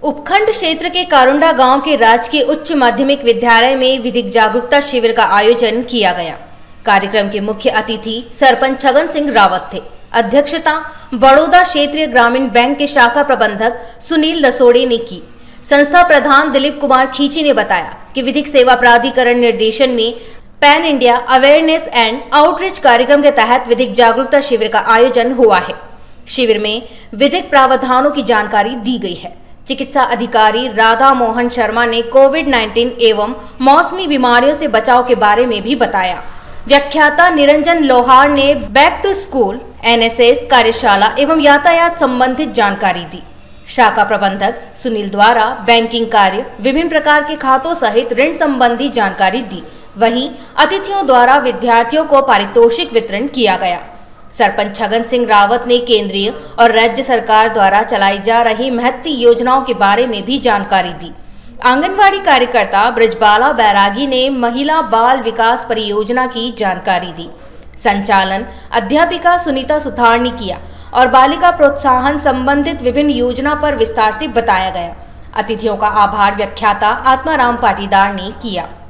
उपखंड क्षेत्र के कारुंडा गांव के राजकीय उच्च माध्यमिक विद्यालय में विधिक जागरूकता शिविर का आयोजन किया गया। कार्यक्रम के मुख्य अतिथि सरपंच छगन सिंह रावत थे। अध्यक्षता बड़ौदा क्षेत्रीय ग्रामीण बैंक के शाखा प्रबंधक सुनील लसोड़े ने की। संस्था प्रधान दिलीप कुमार खींची ने बताया कि विधिक सेवा प्राधिकरण निर्देशन में pan India awareness and outreach कार्यक्रम के तहत विधिक जागरूकता शिविर का आयोजन हुआ है। शिविर में विधिक प्रावधानों की जानकारी दी गई है। चिकित्सा अधिकारी राधा मोहन शर्मा ने कोविड-19 एवं मौसमी बीमारियों से बचाव के बारे में भी बताया। व्याख्याता निरंजन लोहार ने बैक टू स्कूल, एनएसएस कार्यशाला एवं यातायात संबंधित जानकारी दी। शाखा प्रबंधक सुनील द्वारा बैंकिंग कार्य, विभिन्न प्रकार के खातों सहित ऋण संबंधी जानकारी दी। वहीं अतिथियों द्वारा विद्यार्थियों को पारितोषिक वितरण किया गया। सरपंच छगन सिंह रावत ने केंद्रीय और राज्य सरकार द्वारा चलाई जा रही महत्वपूर्ण योजनाओं के बारे में भी जानकारी दी। आंगनवाड़ी कार्यकर्ता ब्रजबाला बैरागी ने महिला बाल विकास परियोजना की जानकारी दी। संचालन अध्यापिका सुनीता सुथार ने किया और बालिका प्रोत्साहन संबंधित विभिन्न योजना पर विस्तार से बताया गया। अतिथियों का आभार व्याख्याता आत्माराम पाटीदार ने किया।